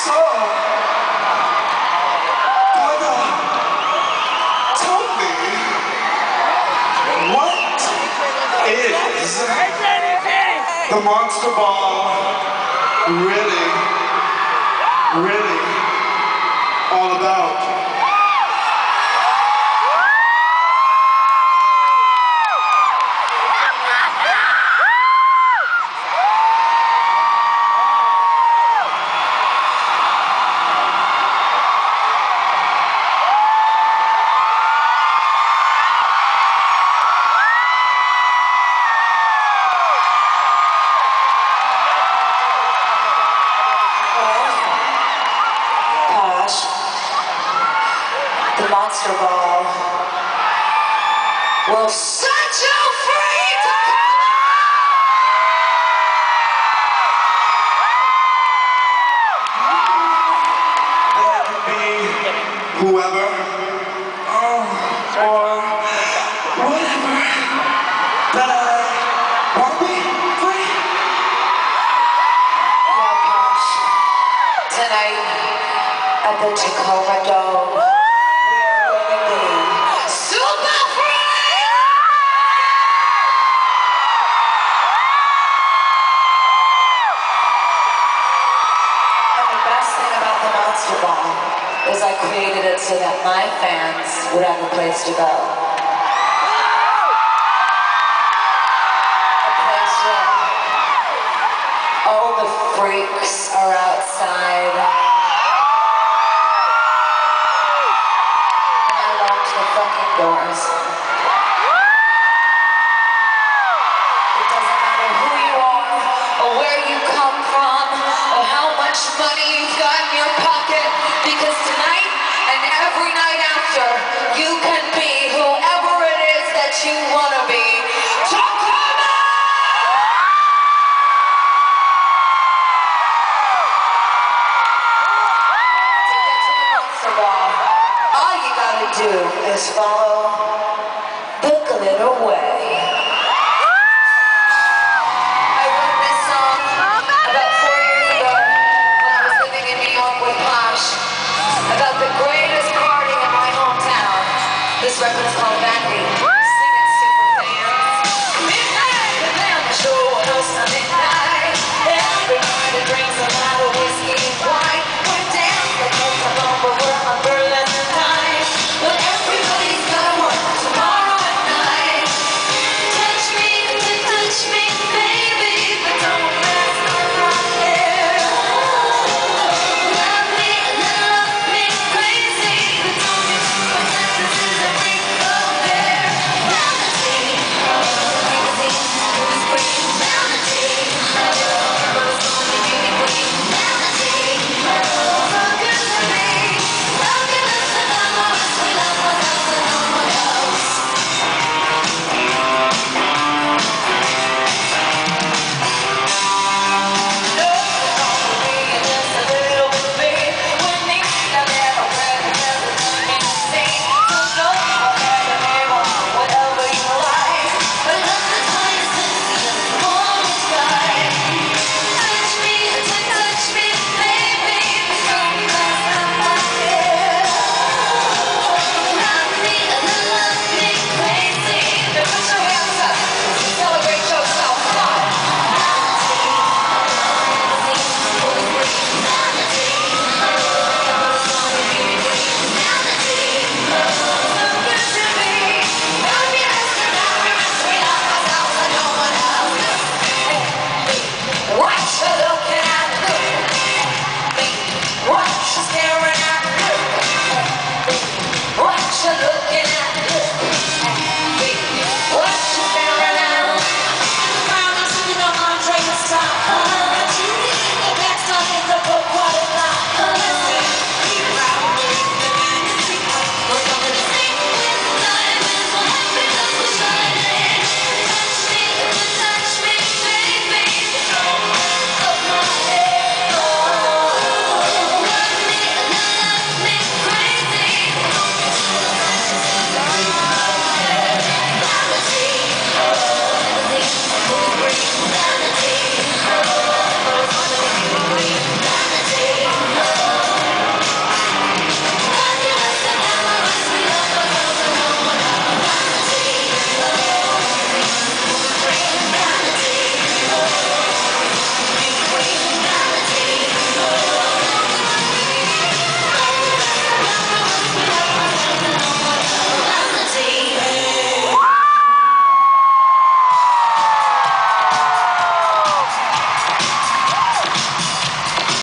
So, Gaga, tell me, what is the Monster Ball really all about? The Monster Ball will set you free, Tacoma! That could be whoever, or whatever that I want to be free. Yeah, Posh. Tonight at the Tacoma Dome. Is I created it so that my fans would have a place to go. A place where all the freaks are outside. And I locked the fucking doors. It doesn't matter who you are, or where you come from, or how much money you've got in your pocket, because tonight and every night after, you can be whoever it is that you want to be. Tacoma! To get to the Monster Ball, all you gotta do is follow the glitter way. I wrote this song about 4 years ago when I was living in New York with Posh, about the greatest party in my hometown. This record is called